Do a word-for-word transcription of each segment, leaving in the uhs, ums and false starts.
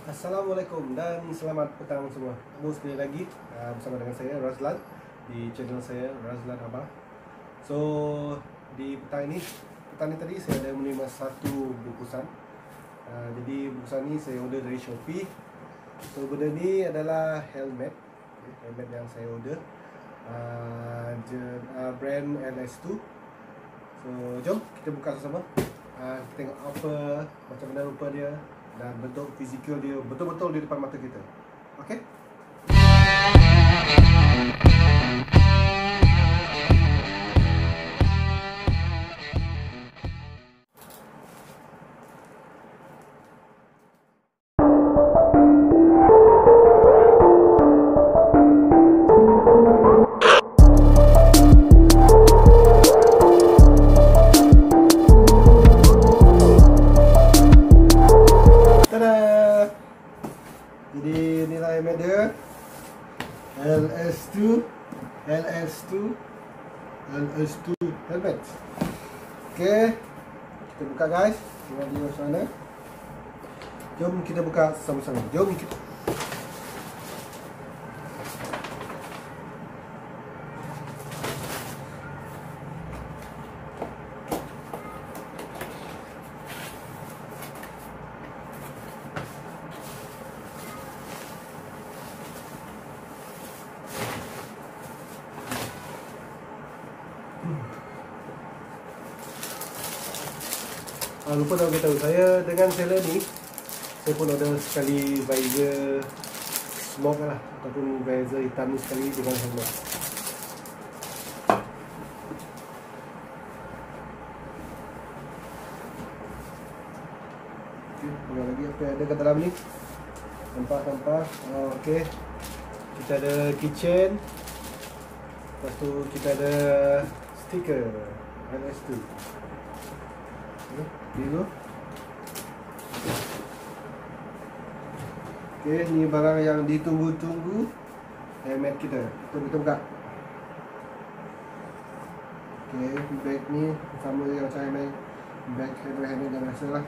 Assalamualaikum dan selamat petang semua. Ketemu sekali lagi uh, bersama dengan saya Razlan di channel saya Razlan Abah. So di petang ini, petang ini tadi saya ada menerima satu bungkusan. uh, Jadi bungkusan ini saya order dari Shopee. So benda ni adalah helmet, okay, helmet yang saya order uh, uh, brand L S two. So jom kita buka sama-sama. uh, Kita tengok apa, macam mana rupa dia dan bentuk fizikal dia betul-betul di depan mata kita. Okey? Jadi inilah helmet dia, L S two L S two L S two helmet. Okay, kita buka guys. Tengok dia macam mana. Jom kita buka sama-sama. Jom kita. Ah, lupa nak beritahu, saya dengan seller ni saya pun order sekali visor smoke lah, ataupun visor hitam ni sekali dengan helmet. Okay, tengok lagi apa yang ada kat dalam ni. Nampak-nampak. Oh, okay. Kita ada keychain. Lepas tu kita ada stiker L S two. Biru. Okey, ni barang yang ditunggu-tunggu, helmet kita. Kita kita buka. Okey, bag ni sama dengan macam helmet, bag helmet helmet yang biasa lah.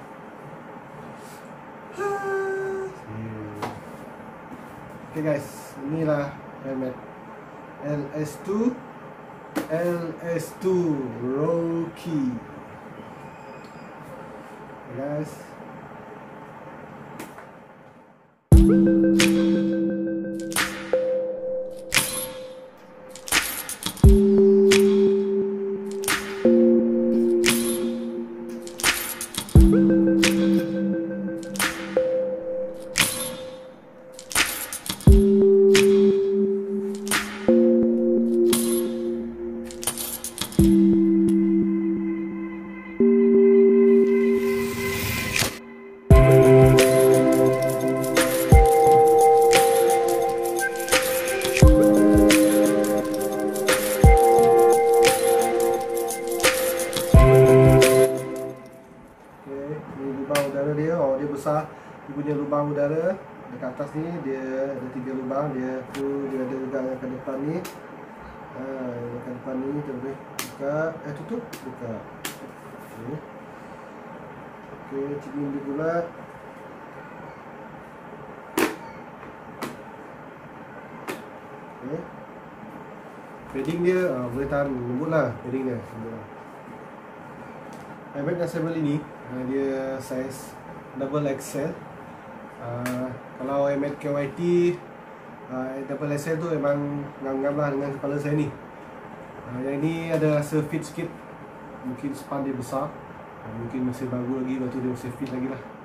Okey guys, inilah helmet L S two L S two Rocky. Guys, lubang udara dia, oh dia besar. Dia punya lubang udara dekat atas ni, dia ada tiga lubang. Dia tu dia ada juga yang kat depan ni. Ha, yang kat depan ni kita boleh buka, eh tutup, buka. Okey. Okey, cermin dia pula. Okey. Padding dia uh, boleh tahan lembut lah, padding dia lembut lah. Helmet yang saya beli ni uh, dia size double X L. uh, Kalau helmet K Y T uh, double X L tu memang ngam-ngam lah dengan kepala saya ni. uh, Yang ni ada rasa fit sikit. Mungkin span dia besar, uh, mungkin masih bagus lagi, lepas tu dia masih fit lagi lah.